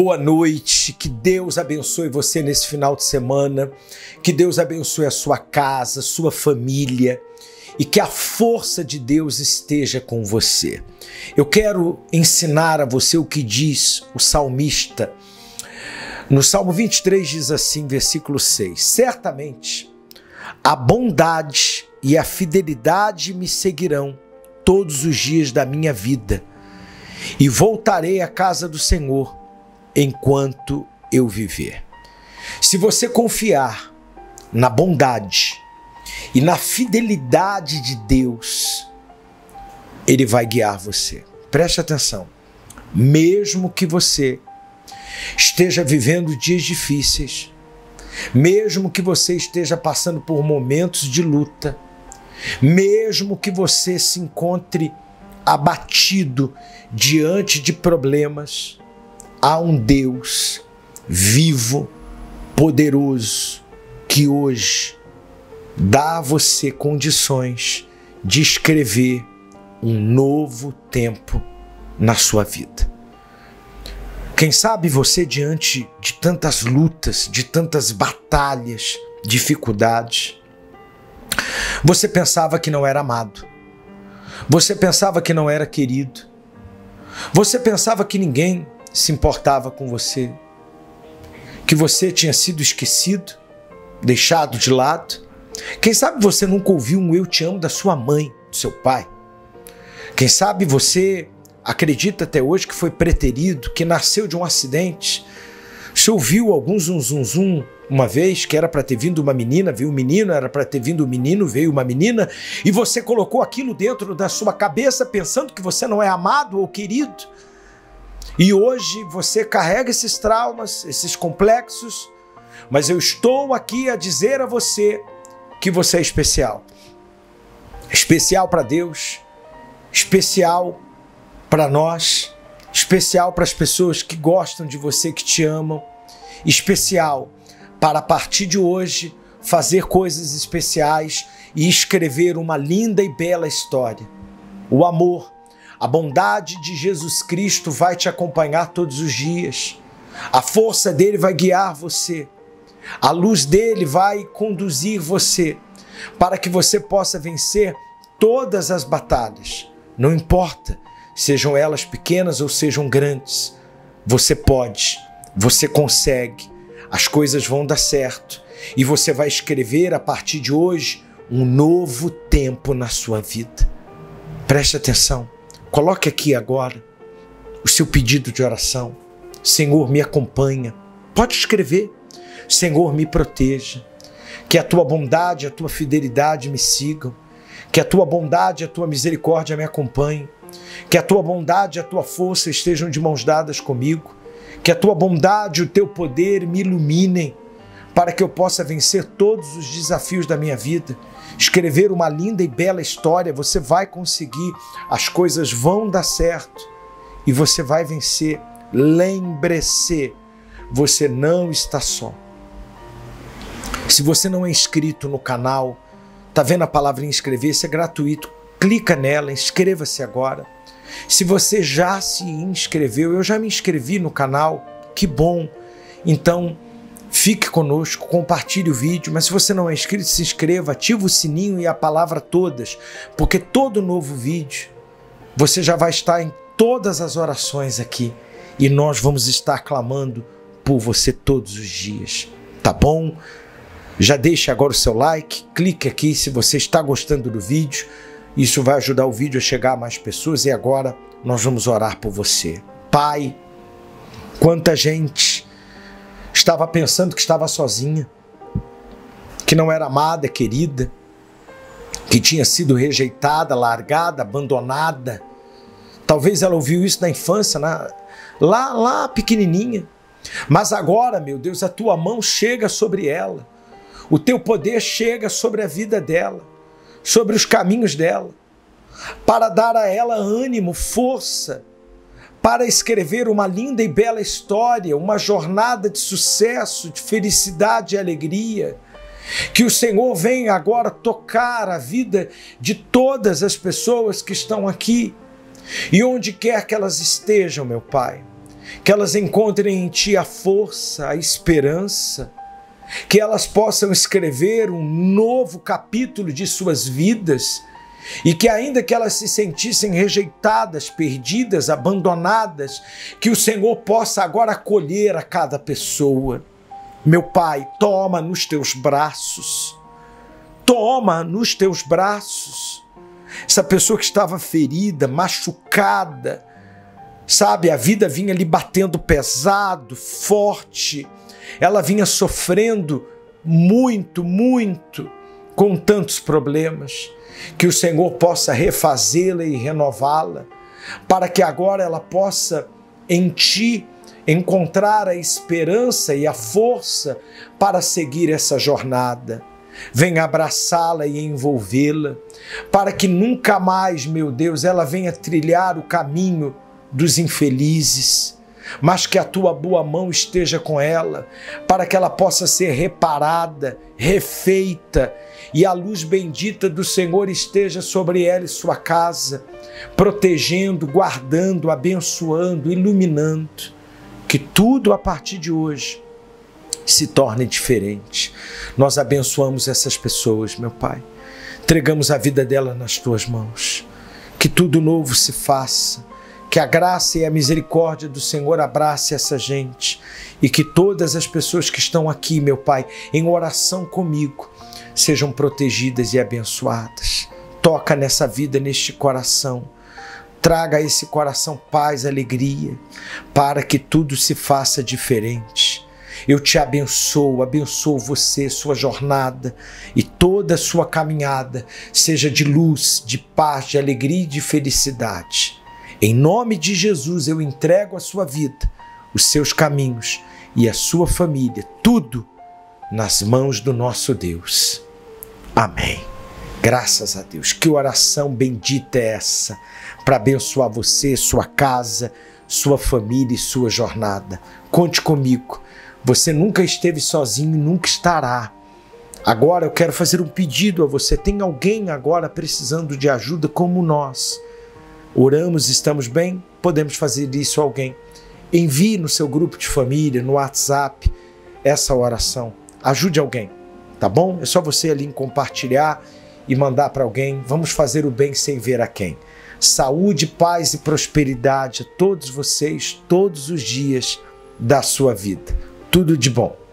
Boa noite, que Deus abençoe você nesse final de semana, que Deus abençoe a sua casa, sua família e que a força de Deus esteja com você. Eu quero ensinar a você o que diz o salmista. No Salmo 23 diz assim, versículo 6, certamente a bondade e a fidelidade me seguirão todos os dias da minha vida e voltarei à casa do Senhor enquanto eu viver. Se você confiar na bondade e na fidelidade de Deus, Ele vai guiar você. Preste atenção. Mesmo que você esteja vivendo dias difíceis, mesmo que você esteja passando por momentos de luta, mesmo que você se encontre abatido diante de problemas, há um Deus vivo, poderoso, que hoje dá a você condições de escrever um novo tempo na sua vida. Quem sabe você, diante de tantas lutas, de tantas batalhas, dificuldades, você pensava que não era amado, você pensava que não era querido, você pensava que ninguém se importava com você, que você tinha sido esquecido, deixado de lado. Quem sabe você nunca ouviu um eu te amo da sua mãe, do seu pai. Quem sabe você acredita até hoje que foi preterido, que nasceu de um acidente. Você ouviu algum zum zum zum uma vez, que era para ter vindo uma menina, veio um menino, era para ter vindo um menino, veio uma menina, e você colocou aquilo dentro da sua cabeça pensando que você não é amado ou querido. E hoje você carrega esses traumas, esses complexos, mas eu estou aqui a dizer a você que você é especial. Especial para Deus, especial para nós, especial para as pessoas que gostam de você, que te amam, especial para a partir de hoje fazer coisas especiais e escrever uma linda e bela história. O amor, a bondade de Jesus Cristo vai te acompanhar todos os dias. A força dele vai guiar você. A luz dele vai conduzir você para que você possa vencer todas as batalhas. Não importa, sejam elas pequenas ou sejam grandes. Você pode, você consegue. As coisas vão dar certo. E você vai escrever a partir de hoje um novo tempo na sua vida. Preste atenção. Coloque aqui agora o seu pedido de oração. Senhor, me acompanha. Pode escrever. Senhor, me proteja. Que a tua bondade e a tua fidelidade me sigam. Que a tua bondade e a tua misericórdia me acompanhem. Que a tua bondade e a tua força estejam de mãos dadas comigo. Que a tua bondade e o teu poder me iluminem para que eu possa vencer todos os desafios da minha vida. Escrever uma linda e bela história, você vai conseguir, as coisas vão dar certo e você vai vencer. Lembre-se, você não está só. Se você não é inscrito no canal, tá vendo a palavra inscrever-se? É gratuito, clica nela, inscreva-se agora. Se você já se inscreveu, eu já me inscrevi no canal, que bom, então fique conosco, compartilhe o vídeo, mas se você não é inscrito, se inscreva, ativa o sininho e a palavra todas, porque todo novo vídeo, você já vai estar em todas as orações aqui e nós vamos estar clamando por você todos os dias, tá bom? Já deixe agora o seu like, clique aqui se você está gostando do vídeo, isso vai ajudar o vídeo a chegar a mais pessoas e agora nós vamos orar por você. Pai, quanta gente estava pensando que estava sozinha, que não era amada, querida, que tinha sido rejeitada, largada, abandonada. Talvez ela ouviu isso na infância, lá pequenininha. Mas agora, meu Deus, a tua mão chega sobre ela. O teu poder chega sobre a vida dela, sobre os caminhos dela, para dar a ela ânimo, força, para escrever uma linda e bela história, uma jornada de sucesso, de felicidade e alegria. Que o Senhor venha agora tocar a vida de todas as pessoas que estão aqui e onde quer que elas estejam, meu Pai. que elas encontrem em Ti a força, a esperança, que elas possam escrever um novo capítulo de suas vidas e que ainda que elas se sentissem rejeitadas, perdidas, abandonadas, que o Senhor possa agora acolher a cada pessoa. Meu Pai, toma nos Teus braços, toma nos Teus braços essa pessoa que estava ferida, machucada, sabe, a vida vinha lhe batendo pesado, forte, ela vinha sofrendo muito, muito, com tantos problemas, que o Senhor possa refazê-la e renová-la, para que agora ela possa em Ti encontrar a esperança e a força para seguir essa jornada. Venha abraçá-la e envolvê-la, para que nunca mais, meu Deus, ela venha trilhar o caminho dos infelizes, mas que a Tua boa mão esteja com ela, para que ela possa ser reparada, refeita, e a luz bendita do Senhor esteja sobre ela e sua casa, protegendo, guardando, abençoando, iluminando, que tudo a partir de hoje se torne diferente. Nós abençoamos essas pessoas, meu Pai, entregamos a vida dela nas Tuas mãos, que tudo novo se faça, que a graça e a misericórdia do Senhor abrace essa gente e que todas as pessoas que estão aqui, meu Pai, em oração comigo, sejam protegidas e abençoadas. Toca nessa vida, neste coração. Traga a esse coração paz, alegria, para que tudo se faça diferente. Eu te abençoo, abençoo você, sua jornada e toda a sua caminhada seja de luz, de paz, de alegria e de felicidade. Em nome de Jesus, eu entrego a sua vida, os seus caminhos e a sua família, tudo nas mãos do nosso Deus. Amém. Graças a Deus. Que oração bendita é essa para abençoar você, sua casa, sua família e sua jornada. Conte comigo. Você nunca esteve sozinho e nunca estará. Agora eu quero fazer um pedido a você. Tem alguém agora precisando de ajuda como nós? Oramos, estamos bem? Podemos fazer isso a alguém. Envie no seu grupo de família, no WhatsApp, essa oração. Ajude alguém, tá bom? É só você ali compartilhar e mandar para alguém. Vamos fazer o bem sem ver a quem. Saúde, paz e prosperidade a todos vocês, todos os dias da sua vida. Tudo de bom.